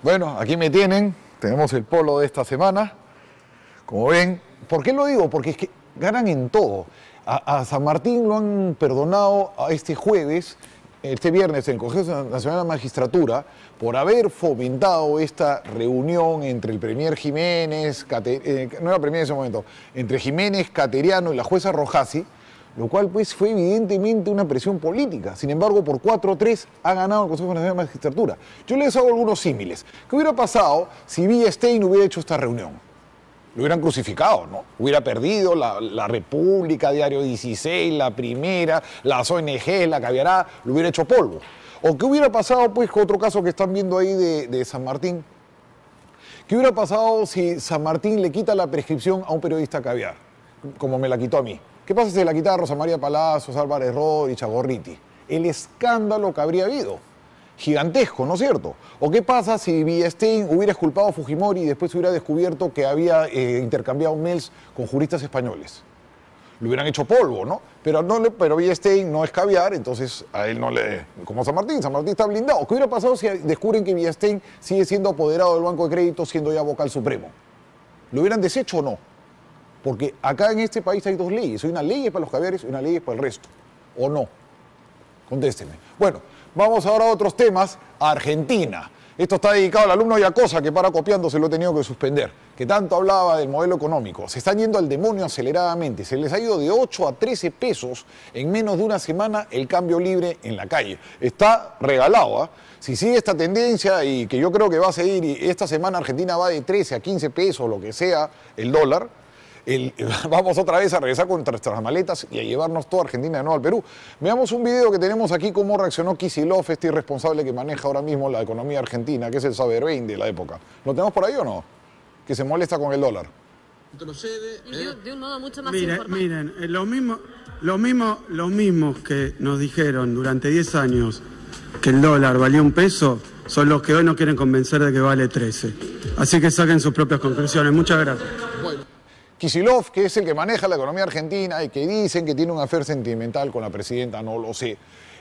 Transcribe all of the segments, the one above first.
Bueno, aquí me tienen, tenemos el polo de esta semana. Como ven, ¿por qué lo digo? Porque es que ganan en todo. A San Martín lo han perdonado este viernes, en el Consejo Nacional de la Magistratura, por haber fomentado esta reunión entre el premier Jiménez, no era premier en ese momento, entre Jiménez, Cateriano y la jueza Rojasi, lo cual pues fue evidentemente una presión política. Sin embargo, por 4-3 ha ganado el Consejo Nacional de la Magistratura. Yo les hago algunos símiles. ¿Qué hubiera pasado si Villa Stein hubiera hecho esta reunión? Lo hubieran crucificado, ¿no? Hubiera perdido la República, Diario 16, La Primera, las ONG, la Caviará, lo hubiera hecho polvo. ¿O qué hubiera pasado, pues, con otro caso que están viendo ahí de San Martín? ¿Qué hubiera pasado si San Martín le quita la prescripción a un periodista caviar, como me la quitó a mí? ¿Qué pasa si se la quitaba a Rosa María Palacios, Álvarez Rodríguez, Chagorriti? El escándalo que habría habido. Gigantesco, ¿no es cierto? ¿O qué pasa si Villa Stein hubiera exculpado a Fujimori y después hubiera descubierto que había intercambiado mails con juristas españoles? Lo hubieran hecho polvo, ¿no? Pero Villa Stein no es caviar, entonces a él no le... Como San Martín está blindado. ¿Qué hubiera pasado si descubren que Villa Stein sigue siendo apoderado del Banco de Crédito, siendo ya vocal supremo? ¿Lo hubieran deshecho o no? Porque acá en este país hay dos leyes. Hay una ley para los caviares y una ley para el resto. ¿O no? Contésteme. Bueno, vamos ahora a otros temas. A Argentina. Esto está dedicado al alumno Yacosa, que para copiando se lo he tenido que suspender, que tanto hablaba del modelo económico. Se están yendo al demonio aceleradamente. Se les ha ido de 8 a 13 pesos en menos de una semana el cambio libre en la calle. Está regalado, ¿eh? Si sigue esta tendencia, y que yo creo que va a seguir, y esta semana Argentina va de 13 a 15 pesos, lo que sea, el dólar, vamos otra vez a regresar con nuestras maletas y a llevarnos toda Argentina de nuevo al Perú. Veamos un video que tenemos aquí, cómo reaccionó Kicillof, este irresponsable que maneja ahora mismo la economía argentina, que es el Saberbein de la época. ¿Lo tenemos por ahí o no? Que se molesta con el dólar. De un modo mucho más Miren, los mismos que nos dijeron durante 10 años que el dólar valía un peso, son los que hoy nos quieren convencer de que vale 13. Así que saquen sus propias conclusiones. Muchas gracias. Kicillof, que es el que maneja la economía argentina y que dicen que tiene un affair sentimental con la presidenta, no lo sé.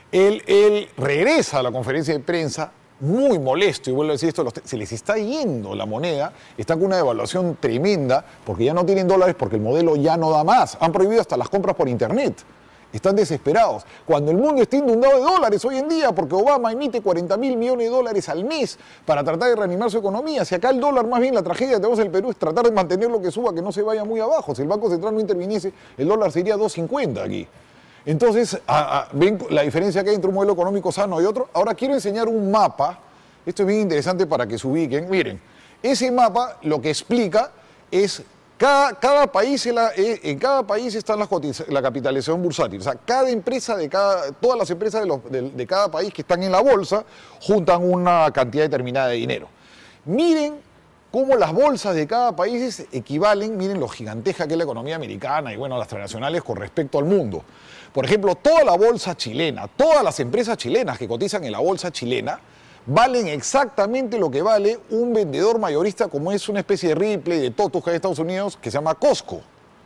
Él regresa a la conferencia de prensa muy molesto y vuelve a decir esto, se les está yendo la moneda, está con una devaluación tremenda porque ya no tienen dólares, porque el modelo ya no da más. Han prohibido hasta las compras por internet. Están desesperados. Cuando el mundo está inundado de dólares hoy en día, porque Obama emite 40.000 millones de dólares al mes para tratar de reanimar su economía. Si acá el dólar, más bien la tragedia que tenemos en el Perú es tratar de mantener lo que suba, que no se vaya muy abajo. Si el Banco Central no interviniese, el dólar sería 2.50 aquí. Entonces, ven la diferencia que hay entre un modelo económico sano y otro. Ahora quiero enseñar un mapa. Esto es bien interesante para que se ubiquen. Miren, ese mapa lo que explica es... Cada país, en cada país está la capitalización bursátil. O sea, cada empresa todas las empresas de cada país que están en la bolsa juntan una cantidad determinada de dinero. Miren cómo las bolsas de cada país equivalen, miren lo gigantesca que es la economía americana y bueno, las transnacionales con respecto al mundo. Por ejemplo, toda la bolsa chilena, todas las empresas chilenas que cotizan en la bolsa chilena, valen exactamente lo que vale un vendedor mayorista como es una especie de Ripley, de Totus que hay en Estados Unidos, que se llama Costco.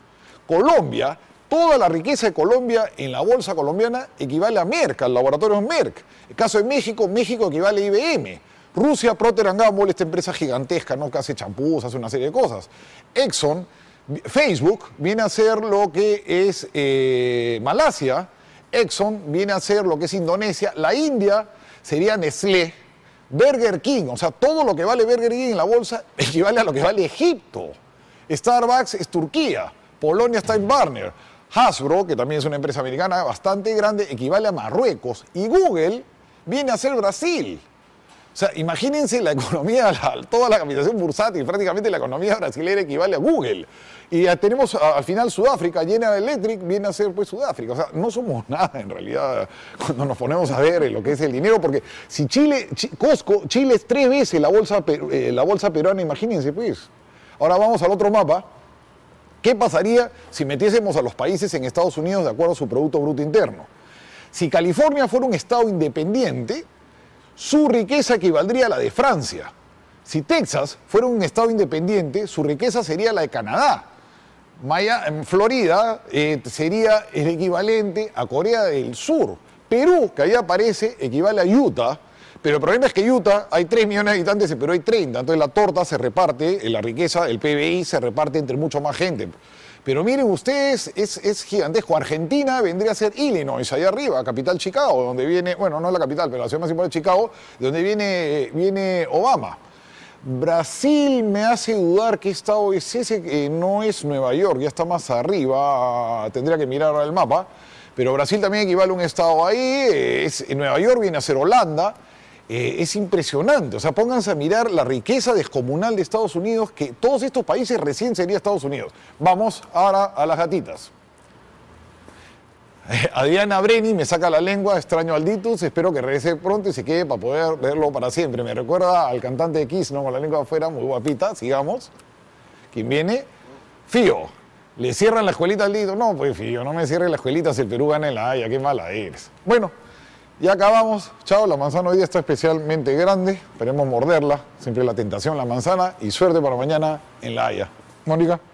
Colombia, toda la riqueza de Colombia en la bolsa colombiana equivale a Merck, al laboratorio Merck. El caso de México, México equivale a IBM. Rusia, Procter & Gamble, esta empresa gigantesca, ¿no? Que hace champús, hace una serie de cosas. Exxon, Facebook viene a ser lo que es Malasia. Exxon viene a ser lo que es Indonesia. La India sería Nestlé. Burger King, o sea, todo lo que vale Burger King en la bolsa equivale a lo que vale Egipto. Starbucks es Turquía, Polonia está en Barner. Hasbro, que también es una empresa americana bastante grande, equivale a Marruecos. Y Google viene a ser Brasil. O sea, imagínense la economía, toda la capitalización bursátil, prácticamente la economía brasileña equivale a Google. Y ya tenemos al final Sudáfrica, General Electric viene a ser pues Sudáfrica. O sea, no somos nada en realidad cuando nos ponemos a ver lo que es el dinero, porque si Chile es 3 veces la bolsa peruana, imagínense pues. Ahora vamos al otro mapa. ¿Qué pasaría si metiésemos a los países en Estados Unidos de acuerdo a su Producto Bruto Interno? Si California fuera un estado independiente, su riqueza equivaldría a la de Francia. Si Texas fuera un estado independiente, su riqueza sería la de Canadá. Florida sería el equivalente a Corea del Sur. Perú, que ahí aparece, equivale a Utah. Pero el problema es que Utah hay 3 millones de habitantes, pero hay 30. Entonces la torta se reparte, la riqueza, el PBI se reparte entre mucho más gente. Pero miren ustedes, es gigantesco. Argentina vendría a ser Illinois, allá arriba, capital Chicago, donde viene, bueno, no es la capital, pero la ciudad más importante de Chicago, de donde viene Obama. Brasil me hace dudar qué estado es ese, que no es Nueva York, ya está más arriba, tendría que mirar el mapa, pero Brasil también equivale a un estado ahí, Nueva York viene a ser Holanda. Es impresionante, o sea, pónganse a mirar la riqueza descomunal de Estados Unidos, que todos estos países recién sería Estados Unidos. Vamos ahora a las gatitas. Adriana Breni me saca la lengua, extraño al Ditus, espero que regrese pronto y se quede para poder verlo para siempre. Me recuerda al cantante de Kiss, ¿no? Con la lengua afuera, muy guapita, sigamos. ¿Quién viene? Fío. ¿Le cierran la escuelita al Ditus? No, pues Fío, no me cierre la escuelita si el Perú gana en la Haya, qué mala eres. Bueno. Ya acabamos, chao, la manzana hoy día está especialmente grande, esperemos morderla, siempre la tentación la manzana y suerte para mañana en La Haya. Mónica.